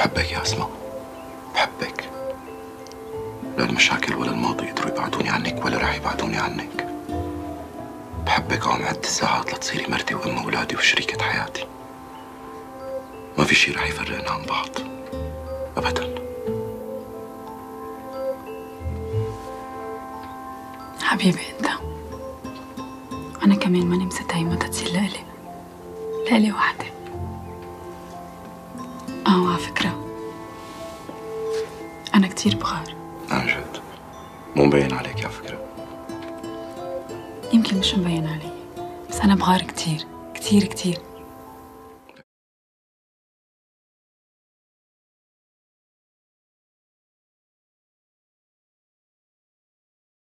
بحبك يا أسماء، بحبك. لا المشاكل ولا الماضي يقدروا يبعدوني عنك ولا رح يبعدوني عنك. بحبك وعم عد الساعات لتصيري مرتي وأم أولادي وشريكة حياتي. ما في شي رح يفرقنا عن بعض أبداً. حبيبي أنت، أنا كمان ماني مصدقة متى تصير لإلي وحدة. وعلى فكرة أنا كتير بغار. عن جد مو مبين عليك على فكرة. يمكن مش مبين علي، بس أنا بغار كتير كتير كتير.